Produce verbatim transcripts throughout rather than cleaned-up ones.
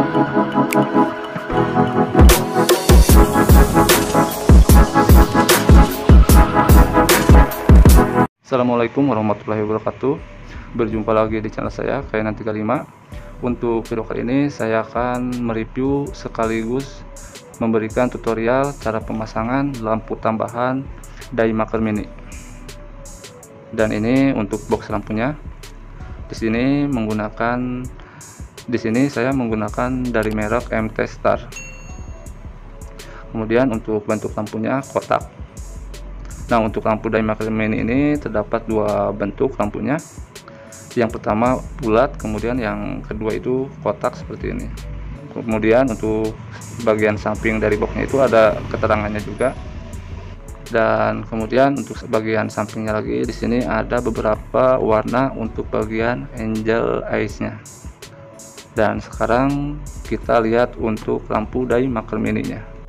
Assalamualaikum warahmatullahi wabarakatuh. Berjumpa lagi di channel saya Kainan tiga puluh lima. Untuk video kali ini saya akan mereview sekaligus memberikan tutorial cara pemasangan lampu tambahan Daymaker Mini. Dan ini untuk box lampunya. Di sini menggunakan di sini saya menggunakan dari merek M T Star. Kemudian untuk bentuk lampunya kotak. Nah, untuk lampu Daymaker Mini ini terdapat dua bentuk lampunya. Yang pertama bulat, kemudian yang kedua itu kotak seperti ini. Kemudian untuk bagian samping dari boxnya itu ada keterangannya juga. Dan kemudian untuk bagian sampingnya lagi di sini ada beberapa warna untuk bagian angel eyes-nya. Dan sekarang kita lihat untuk lampu Daymaker Mini-nya.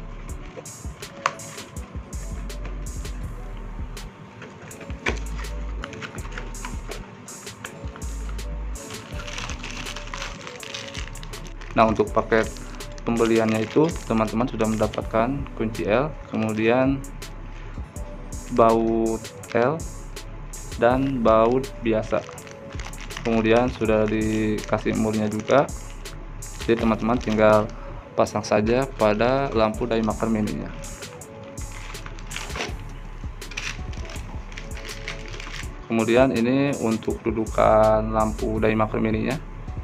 Nah, untuk paket pembeliannya itu teman-teman sudah mendapatkan kunci L, kemudian baut L dan baut biasa, kemudian sudah dikasih murnya juga. Jadi teman-teman tinggal pasang saja pada lampu Daymaker Mini-nya. Kemudian ini untuk dudukan lampu Daymaker Mini-nya.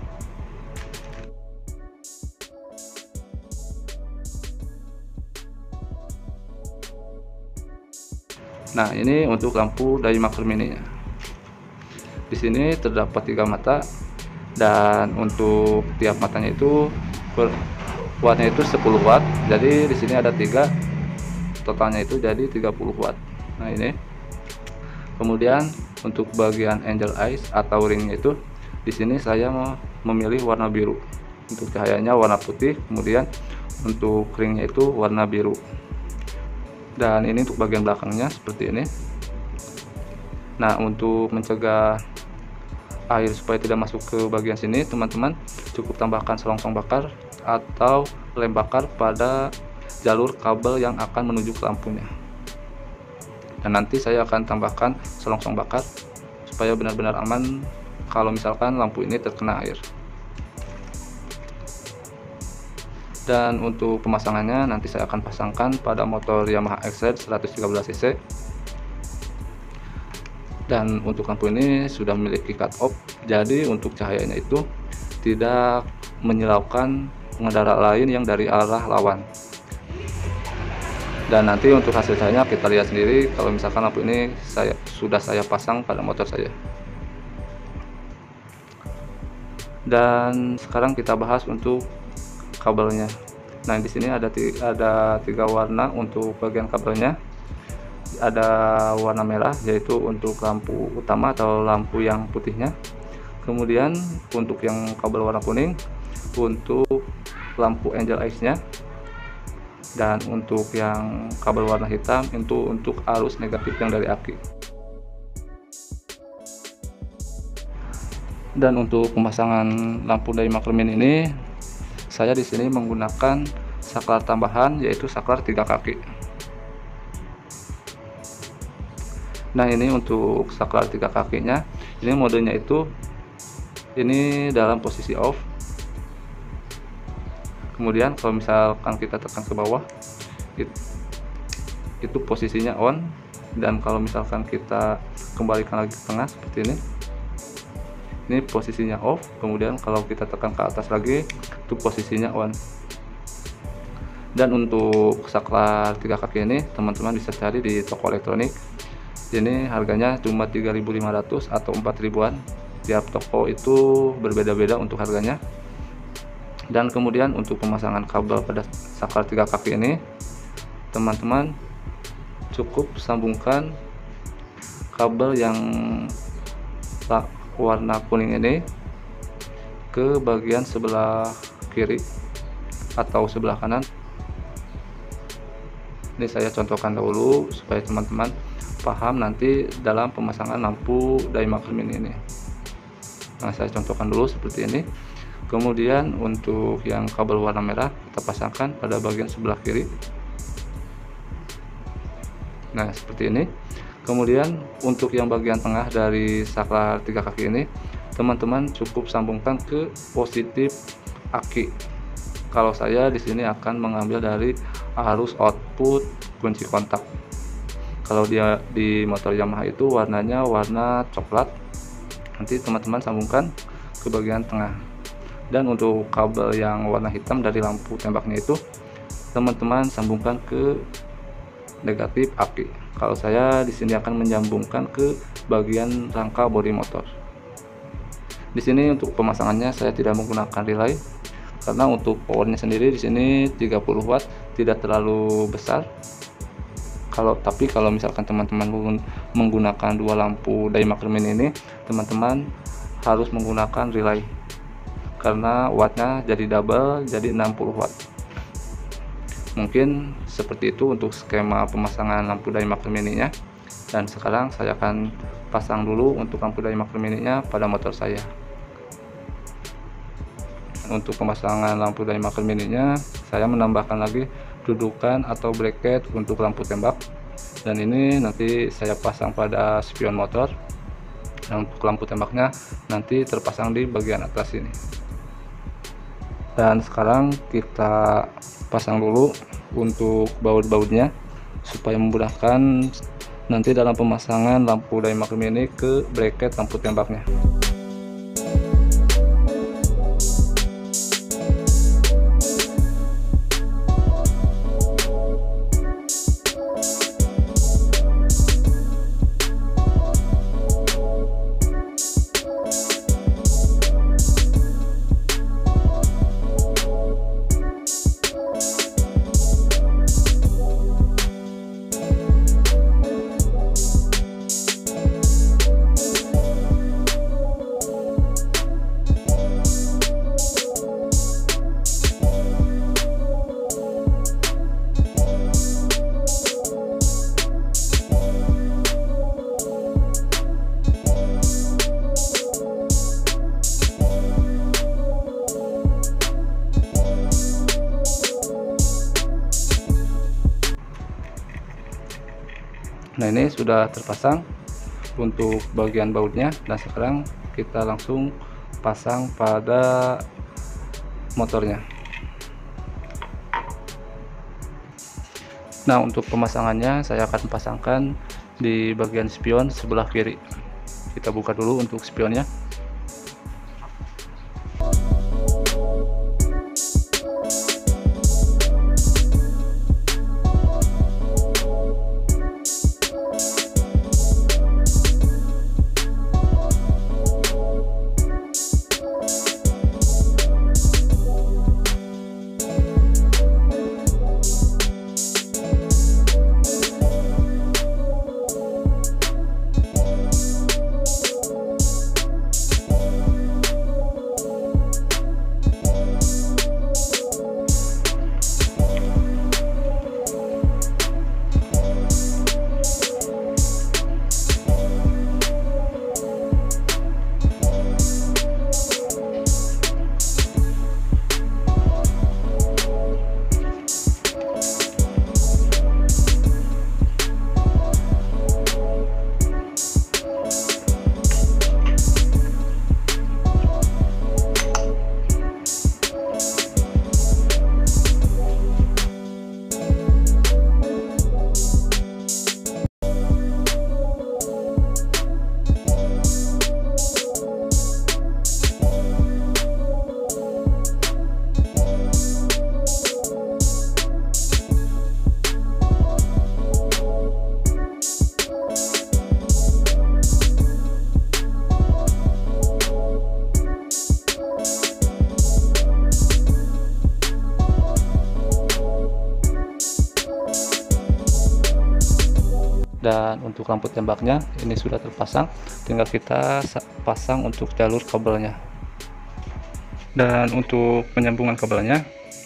Nah, ini untuk lampu Daymaker Mini-nya. Di sini terdapat tiga mata, dan untuk tiap matanya itu wattnya itu sepuluh watt. Jadi di sini ada tiga, totalnya itu jadi tiga puluh watt. Nah, ini. Kemudian untuk bagian angel eyes atau ringnya itu di sini saya mau memilih warna biru. Untuk cahayanya warna putih, kemudian untuk ringnya itu warna biru. Dan ini untuk bagian belakangnya seperti ini. Nah, untuk mencegah air supaya tidak masuk ke bagian sini, teman-teman cukup tambahkan selongsong bakar atau lem bakar pada jalur kabel yang akan menuju ke lampunya. Dan nanti saya akan tambahkan selongsong bakar supaya benar-benar aman kalau misalkan lampu ini terkena air. Dan untuk pemasangannya nanti saya akan pasangkan pada motor Yamaha X Z seratus tiga belas cc. Dan untuk lampu ini sudah memiliki cut off, jadi untuk cahayanya itu tidak menyilaukan pengendara lain yang dari arah lawan. Dan nanti untuk hasil cahayanya kita lihat sendiri kalau misalkan lampu ini saya sudah saya pasang pada motor saya. Dan sekarang kita bahas untuk kabelnya. Nah, di sini ada tiga, ada tiga warna untuk bagian kabelnya. Ada warna merah yaitu untuk lampu utama atau lampu yang putihnya. Kemudian untuk yang kabel warna kuning untuk lampu angel eyes-nya. Dan untuk yang kabel warna hitam itu untuk arus negatif yang dari aki. Dan untuk pemasangan lampu Daymaker Mini ini saya di sini menggunakan saklar tambahan yaitu saklar tiga kaki. Nah, ini untuk saklar tiga kakinya. Ini modenya itu ini dalam posisi off. Kemudian kalau misalkan kita tekan ke bawah itu, itu posisinya on, dan kalau misalkan kita kembalikan lagi ke tengah seperti ini, ini posisinya off. Kemudian kalau kita tekan ke atas lagi itu posisinya on. Dan untuk saklar tiga kaki ini teman-teman bisa cari di toko elektronik. Ini harganya cuma tiga ribu lima ratus atau empat ribuan. Tiap toko itu berbeda-beda untuk harganya. Dan kemudian untuk pemasangan kabel pada saklar tiga kaki ini, teman-teman cukup sambungkan kabel yang warna kuning ini ke bagian sebelah kiri atau sebelah kanan. Ini saya contohkan dahulu supaya teman-teman paham nanti dalam pemasangan lampu Daymaker Mini ini. Nah, saya contohkan dulu seperti ini. Kemudian untuk yang kabel warna merah kita pasangkan pada bagian sebelah kiri. Nah, seperti ini. Kemudian untuk yang bagian tengah dari saklar tiga kaki ini, teman-teman cukup sambungkan ke positif aki. Kalau saya di sini akan mengambil dari arus output kunci kontak. Kalau dia di motor Yamaha itu warnanya warna coklat. Nanti teman-teman sambungkan ke bagian tengah. Dan untuk kabel yang warna hitam dari lampu tembaknya itu, teman-teman sambungkan ke negatif aki. Kalau saya di sini akan menyambungkan ke bagian rangka bodi motor. Di sini untuk pemasangannya saya tidak menggunakan relay karena untuk powernya sendiri di sini tiga puluh watt, tidak terlalu besar. Kalau tapi kalau misalkan teman-teman menggunakan dua lampu Daimaker Mini ini, teman-teman harus menggunakan relay karena wattnya jadi double, jadi enam puluh watt. Mungkin seperti itu untuk skema pemasangan lampu Daimaker Mini-nya. Dan sekarang saya akan pasang dulu untuk lampu Daimaker Mini-nya pada motor saya. Untuk pemasangan lampu Daimaker Mini-nya, saya menambahkan lagi dudukan atau bracket untuk lampu tembak. Dan ini nanti saya pasang pada spion motor. Dan untuk lampu tembaknya nanti terpasang di bagian atas ini. Dan sekarang kita pasang dulu untuk baut-bautnya supaya memudahkan nanti dalam pemasangan lampu Daimaker Mini ke bracket lampu tembaknya. Nah, ini sudah terpasang untuk bagian bautnya, dan sekarang kita langsung pasang pada motornya. Nah, untuk pemasangannya saya akan pasangkan di bagian spion sebelah kiri. Kita buka dulu untuk spionnya. Dan untuk lampu tembaknya ini sudah terpasang, tinggal kita pasang untuk jalur kabelnya. Dan untuk penyambungan kabelnya,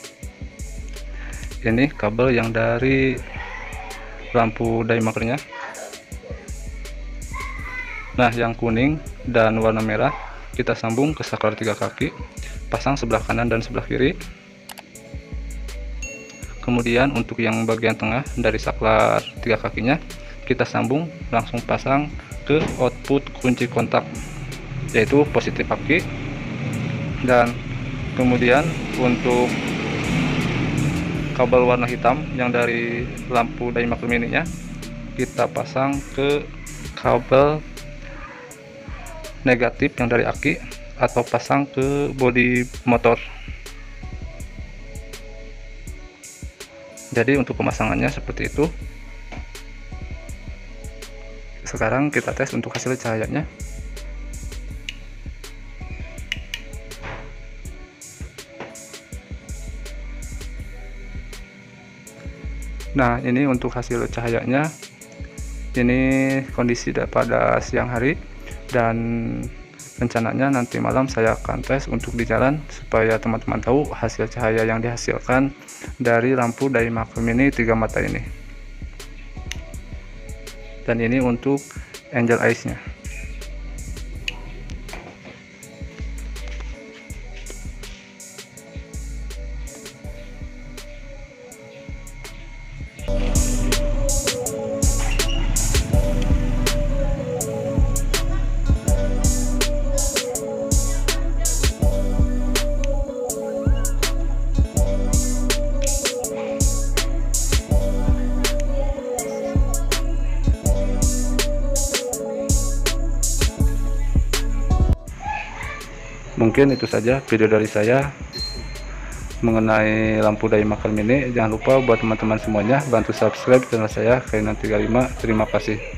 ini kabel yang dari lampu Daimakernya. Nah, yang kuning dan warna merah kita sambung ke saklar tiga kaki, pasang sebelah kanan dan sebelah kiri. Kemudian untuk yang bagian tengah dari saklar tiga kakinya kita sambung langsung pasang ke output kunci kontak, yaitu positif aki. Dan kemudian untuk kabel warna hitam yang dari lampu Daimaker Mini nya kita pasang ke kabel negatif yang dari aki atau pasang ke bodi motor. Jadi untuk pemasangannya seperti itu. Sekarang kita tes untuk hasil cahayanya. Nah, ini untuk hasil cahayanya. Ini kondisi pada siang hari, dan rencananya nanti malam saya akan tes untuk di jalan supaya teman-teman tahu hasil cahaya yang dihasilkan dari lampu Daimaker Mini tiga mata ini. Dan ini untuk Angel Eyes nya. Mungkin itu saja video dari saya mengenai lampu Daimaker Mini. Jangan lupa buat teman-teman semuanya bantu subscribe channel saya Kainan tiga puluh lima. Terima kasih.